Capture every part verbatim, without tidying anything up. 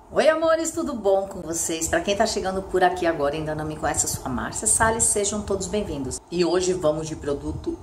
Oi amores, tudo bom com vocês? Para quem tá chegando por aqui agora e ainda não me conhece, eu sou a Márcia Salles, sejam todos bem-vindos. E hoje vamos de produto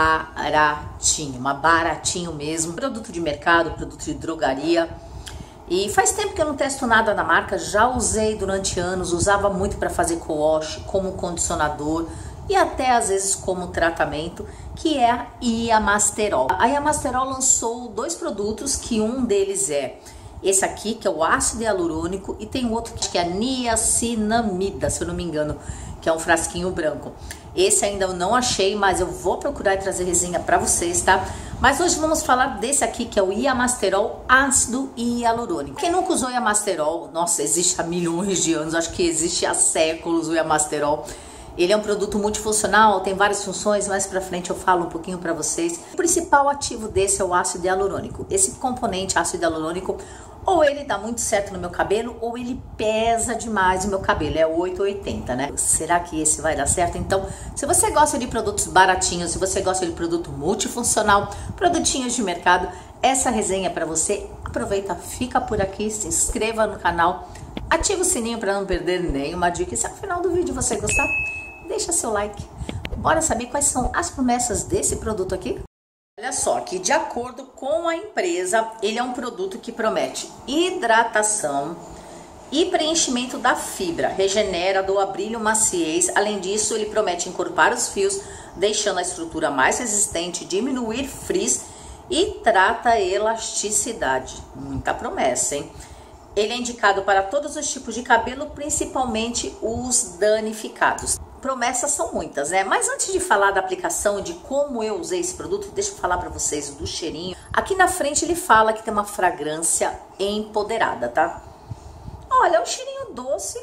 baratinho, mas baratinho mesmo, produto de mercado, produto de drogaria. E faz tempo que eu não testo nada da marca, já usei durante anos, usava muito para fazer co-wash, como condicionador e até às vezes como tratamento, que é a Iamasterol. A Iamasterol lançou dois produtos, que um deles é esse aqui, que é o ácido hialurônico, e tem outro que é a niacinamida, se eu não me engano, que é um frasquinho branco. Esse ainda eu não achei, mas eu vou procurar e trazer resenha pra vocês, tá? Mas hoje vamos falar desse aqui, que é o Iamasterol ácido hialurônico. Quem nunca usou Iamasterol, nossa, existe há milhões de anos, acho que existe há séculos o Iamasterol. Ele é um produto multifuncional, tem várias funções, mais pra frente eu falo um pouquinho pra vocês. O principal ativo desse é o ácido hialurônico. Esse componente ácido hialurônico, ou ele dá muito certo no meu cabelo, ou ele pesa demais o meu cabelo, é oito ou oitenta, né? Será que esse vai dar certo? Então, se você gosta de produtos baratinhos, se você gosta de produto multifuncional, produtinhos de mercado, essa resenha é pra você. Aproveita, fica por aqui, se inscreva no canal, ativa o sininho pra não perder nenhuma dica. E se ao final do vídeo você gostar, deixa seu like. Bora saber quais são as promessas desse produto aqui? Olha só, que de acordo com a empresa, ele é um produto que promete hidratação e preenchimento da fibra, regenera, doa brilho, maciez. Além disso, ele promete encorpar os fios, deixando a estrutura mais resistente, diminuir frizz e trata a elasticidade. Muita promessa, hein? Ele é indicado para todos os tipos de cabelo, principalmente os danificados. Promessas são muitas, né? Mas antes de falar da aplicação e de como eu usei esse produto, deixa eu falar para vocês do cheirinho. Aqui na frente ele fala que tem uma fragrância empoderada, tá? Olha, é um cheirinho doce,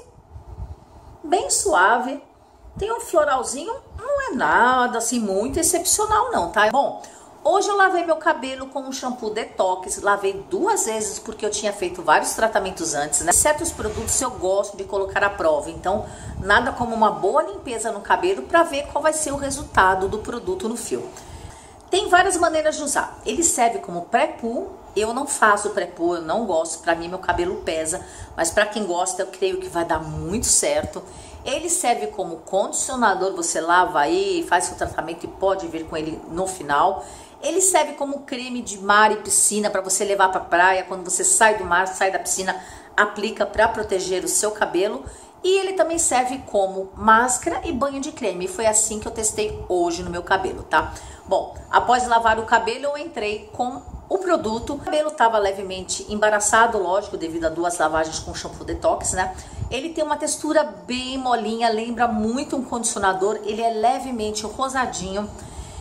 bem suave. Tem um floralzinho, não é nada assim muito excepcional não, tá? Bom, hoje eu lavei meu cabelo com um shampoo detox, lavei duas vezes porque eu tinha feito vários tratamentos antes, né? Certos produtos eu gosto de colocar à prova, então nada como uma boa limpeza no cabelo para ver qual vai ser o resultado do produto no fio. Tem várias maneiras de usar. Ele serve como pré-poo, eu não faço pré-poo, eu não gosto, para mim meu cabelo pesa, mas para quem gosta eu creio que vai dar muito certo. Ele serve como condicionador, você lava aí, faz seu tratamento e pode vir com ele no final. Ele serve como creme de mar e piscina para você levar para praia, quando você sai do mar, sai da piscina, aplica para proteger o seu cabelo. E ele também serve como máscara e banho de creme. Foi assim que eu testei hoje no meu cabelo, tá? Bom, após lavar o cabelo, eu entrei com o produto. O cabelo estava levemente embaraçado, lógico, devido a duas lavagens com shampoo detox, né? Ele tem uma textura bem molinha, lembra muito um condicionador. Ele é levemente rosadinho.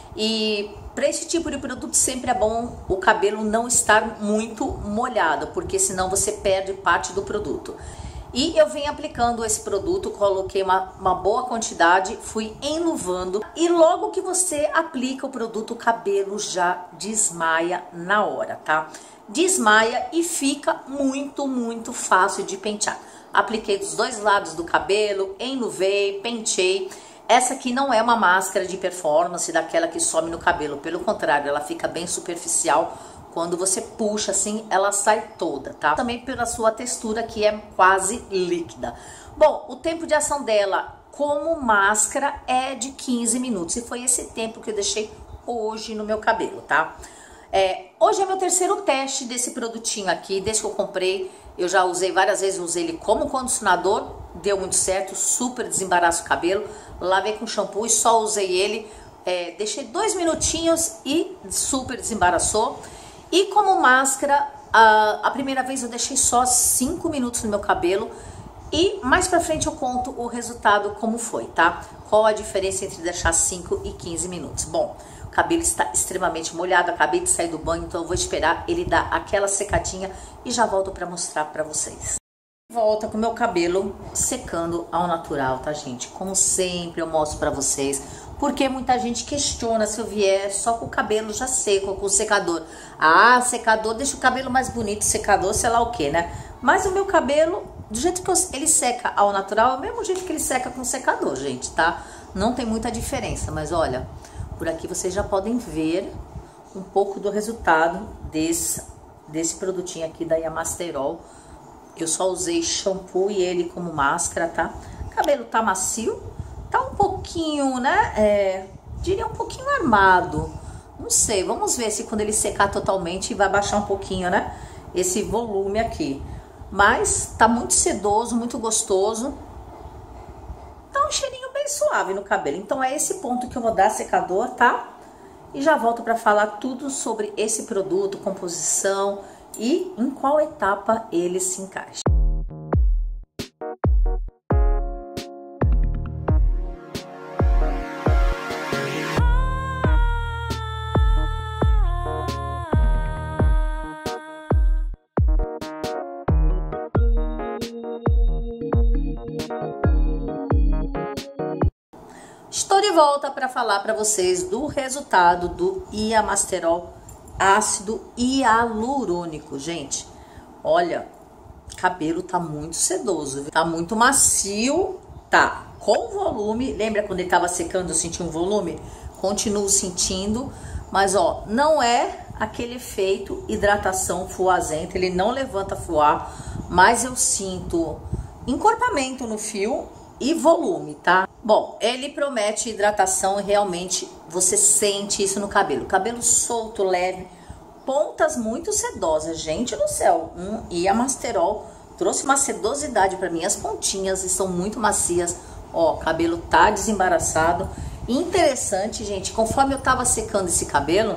E para esse tipo de produto sempre é bom o cabelo não estar muito molhado, porque senão você perde parte do produto. E eu venho aplicando esse produto, coloquei uma, uma boa quantidade, fui enluvando. E logo que você aplica o produto, o cabelo já desmaia na hora, tá? Desmaia e fica muito, muito fácil de pentear. Apliquei dos dois lados do cabelo, enluvei, pentei. Essa aqui não é uma máscara de performance, daquela que some no cabelo. Pelo contrário, ela fica bem superficial. Quando você puxa assim, ela sai toda, tá? Também pela sua textura, que é quase líquida. Bom, o tempo de ação dela como máscara é de quinze minutos. E foi esse tempo que eu deixei hoje no meu cabelo, tá? É, hoje é meu terceiro teste desse produtinho aqui. Desde que eu comprei, eu já usei várias vezes. Usei ele como condicionador, deu muito certo, super desembaraça o cabelo. Lavei com shampoo e só usei ele. É, deixei dois minutinhos e super desembaraçou. E como máscara, a, a primeira vez eu deixei só cinco minutos no meu cabelo. E mais pra frente eu conto o resultado como foi, tá? Qual a diferença entre deixar cinco e quinze minutos. Bom, o cabelo está extremamente molhado, acabei de sair do banho, então eu vou esperar ele dar aquela secadinha e já volto pra mostrar pra vocês. Volta com o meu cabelo secando ao natural, tá, gente? Como sempre eu mostro pra vocês, porque muita gente questiona se eu vier só com o cabelo já seco, com o secador. Ah, secador deixa o cabelo mais bonito, secador sei lá o que, né? Mas o meu cabelo, do jeito que eu, ele seca ao natural, é o mesmo jeito que ele seca com o secador, gente, tá? Não tem muita diferença, mas olha, por aqui vocês já podem ver um pouco do resultado desse, desse produtinho aqui da Iamasterol. Eu só usei shampoo e ele como máscara, tá? O cabelo tá macio, tá um pouquinho, né? É, diria um pouquinho armado. Não sei, vamos ver se quando ele secar totalmente vai baixar um pouquinho, né? Esse volume aqui. Mas tá muito sedoso, muito gostoso. Tá um cheirinho bem suave no cabelo. Então é esse ponto que eu vou dar secador, tá? E já volto para falar tudo sobre esse produto, composição e em qual etapa ele se encaixa. Estou de volta para falar para vocês do resultado do Iamasterol ácido hialurônico, gente. Olha, cabelo tá muito sedoso, viu? Tá muito macio, tá com volume. Lembra quando ele tava secando eu senti um volume? Continuo sentindo, mas ó, não é aquele efeito hidratação fuazenta, ele não levanta fuá, mas eu sinto encorpamento no fio e volume, tá? Bom, ele promete hidratação e realmente você sente isso no cabelo. Cabelo solto, leve, pontas muito sedosas. Gente do céu, um Iamasterol trouxe uma sedosidade para mim. As pontinhas estão muito macias. Ó, cabelo tá desembaraçado. Interessante, gente, conforme eu tava secando esse cabelo,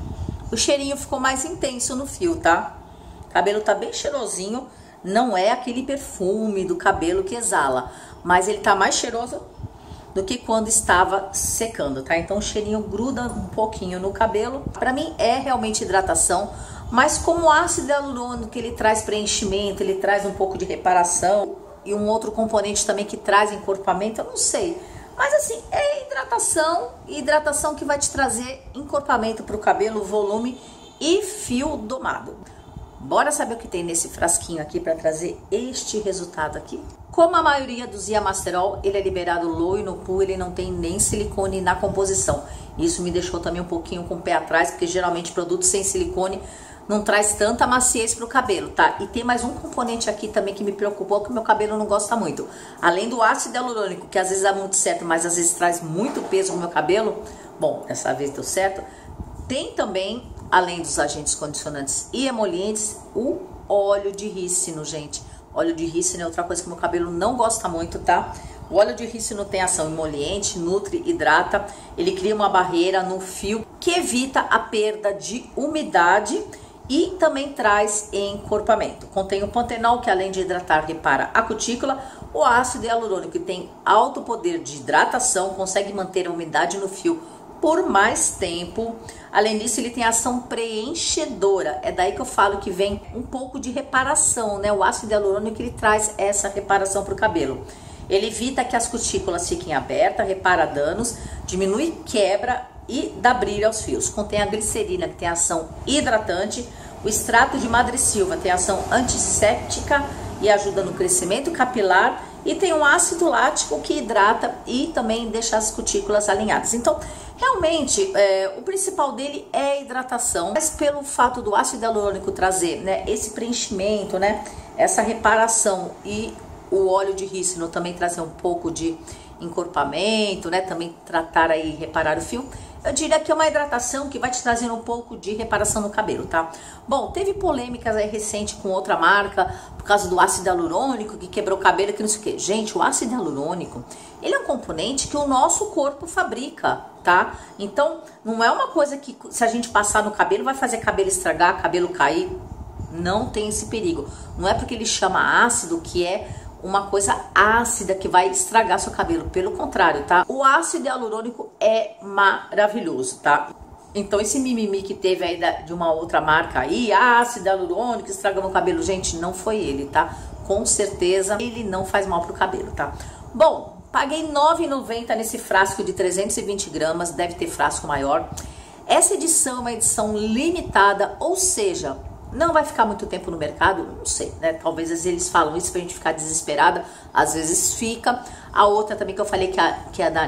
o cheirinho ficou mais intenso no fio, tá? O cabelo tá bem cheirosinho. Não é aquele perfume do cabelo que exala, mas ele tá mais cheiroso do que quando estava secando, tá? Então o cheirinho gruda um pouquinho no cabelo. Pra mim é realmente hidratação, mas como o ácido hialurônico, ele traz preenchimento, ele traz um pouco de reparação e um outro componente também que traz encorpamento, eu não sei. Mas assim, é hidratação, hidratação que vai te trazer encorpamento pro cabelo, volume e fio domado. Bora saber o que tem nesse frasquinho aqui para trazer este resultado aqui? Como a maioria dos Iamasterol, ele é liberado low e no pool, ele não tem nem silicone na composição. Isso me deixou também um pouquinho com o pé atrás, porque geralmente produtos sem silicone não traz tanta maciez pro cabelo, tá? E tem mais um componente aqui também que me preocupou, que o meu cabelo não gosta muito. Além do ácido hialurônico, que às vezes dá muito certo, mas às vezes traz muito peso no meu cabelo. Bom, dessa vez deu certo. Tem também, além dos agentes condicionantes e emolientes, o óleo de rícino, gente. Óleo de rícino é outra coisa que meu cabelo não gosta muito, tá? O óleo de rícino tem ação emoliente, nutre, hidrata. Ele cria uma barreira no fio que evita a perda de umidade e também traz encorpamento. Contém o pantenol, que além de hidratar, repara a cutícula. O ácido hialurônico, que tem alto poder de hidratação, consegue manter a umidade no fio por mais tempo. Além disso, ele tem ação preenchedora. É daí que eu falo que vem um pouco de reparação, né? O ácido hialurônico, ele traz essa reparação para o cabelo. Ele evita que as cutículas fiquem abertas, repara danos, diminui quebra e dá brilho aos fios. Contém a glicerina, que tem ação hidratante. O extrato de madressilva tem ação antisséptica e ajuda no crescimento capilar. E tem um ácido lático que hidrata e também deixa as cutículas alinhadas. Então, realmente, é, o principal dele é a hidratação. Mas pelo fato do ácido hialurônico trazer, né, esse preenchimento, né, essa reparação, e o óleo de rícino também trazer um pouco de encorpamento, né, também tratar aí, reparar o fio, eu diria que é uma hidratação que vai te trazer um pouco de reparação no cabelo, tá? Bom, teve polêmicas aí recente com outra marca por causa do ácido hialurônico que quebrou o cabelo, que não sei o que. Gente, o ácido hialurônico, ele é um componente que o nosso corpo fabrica, tá? Então, não é uma coisa que se a gente passar no cabelo vai fazer cabelo estragar, cabelo cair. Não tem esse perigo. Não é porque ele chama ácido que é uma coisa ácida que vai estragar seu cabelo, pelo contrário, tá? O ácido hialurônico é maravilhoso, tá? Então esse mimimi que teve aí da, de uma outra marca aí, ácido hialurônico estraga meu cabelo, gente, não foi ele, tá? Com certeza ele não faz mal pro cabelo, tá? Bom, paguei nove reais e noventa centavos nesse frasco de trezentos e vinte gramas, deve ter frasco maior. Essa edição é uma edição limitada, ou seja, não vai ficar muito tempo no mercado, não sei, né? Talvez às vezes eles falam isso pra gente ficar desesperada, às vezes fica. A outra também que eu falei que é, que é a da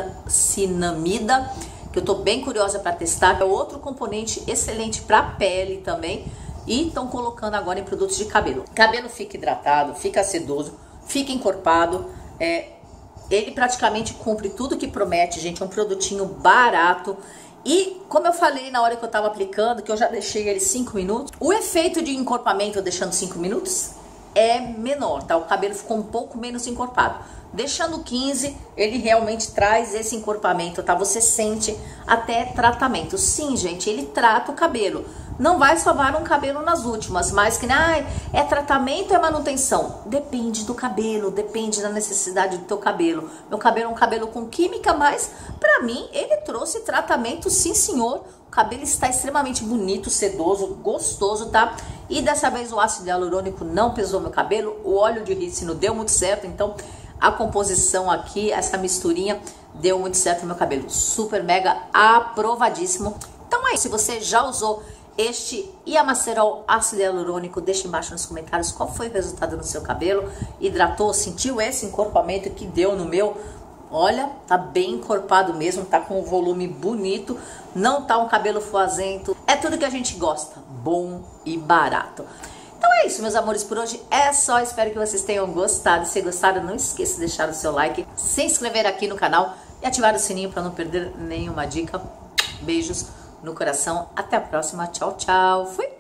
niacinamida, que eu tô bem curiosa para testar, é outro componente excelente para pele também. e estão colocando agora em produtos de cabelo. Cabelo fica hidratado, fica sedoso, fica encorpado, é, ele praticamente cumpre tudo que promete, gente, é um produtinho barato. E como eu falei na hora que eu tava aplicando, que eu já deixei ele cinco minutos, o efeito de encorpamento deixando cinco minutos é menor, tá? O cabelo ficou um pouco menos encorpado. Deixando quinze, ele realmente traz esse encorpamento, tá? Você sente até tratamento. Sim, gente, ele trata o cabelo. Não vai salvar um cabelo nas últimas, mas que ah, é tratamento ou é manutenção? Depende do cabelo, depende da necessidade do teu cabelo. Meu cabelo é um cabelo com química, mas pra mim ele trouxe tratamento, sim senhor. O cabelo está extremamente bonito, sedoso, gostoso, tá? E dessa vez o ácido hialurônico não pesou meu cabelo, o óleo de rícino deu muito certo, então a composição aqui, essa misturinha deu muito certo no meu cabelo. Super mega aprovadíssimo. Então é isso, se você já usou este Iamacerol ácido hialurônico, deixa embaixo nos comentários qual foi o resultado no seu cabelo. Hidratou, sentiu esse encorpamento que deu no meu? Olha, tá bem encorpado mesmo, tá com um volume bonito, não tá um cabelo fuazento. É tudo que a gente gosta, bom e barato. Então é isso, meus amores, por hoje é só. Espero que vocês tenham gostado. Se gostaram, não esqueça de deixar o seu like, se inscrever aqui no canal e ativar o sininho para não perder nenhuma dica. Beijos no coração. Até a próxima. Tchau, tchau. Fui!